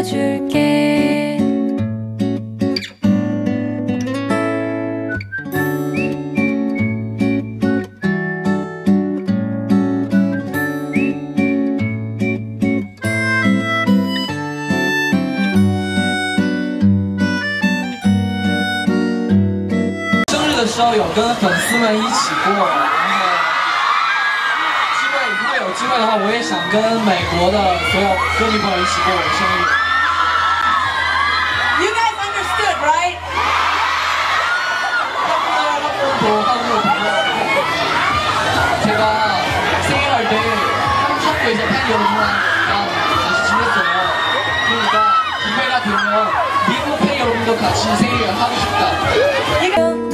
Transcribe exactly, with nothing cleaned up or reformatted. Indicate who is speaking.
Speaker 1: 들어줄게.
Speaker 2: 生日的时候有跟粉丝们一起过，然后机会如果有机会的话，我也想跟美国的所有歌迷朋友一起过我的生日。
Speaker 3: You guys understood, right?
Speaker 2: 제가 생일할 때 한국에서 팬 여러분이랑 같이 지냈어요. 그러니까 기회가 되면 미국 팬 여러분도 같이 생일을 하고 싶다.